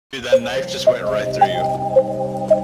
Dude, that knife just went right through you.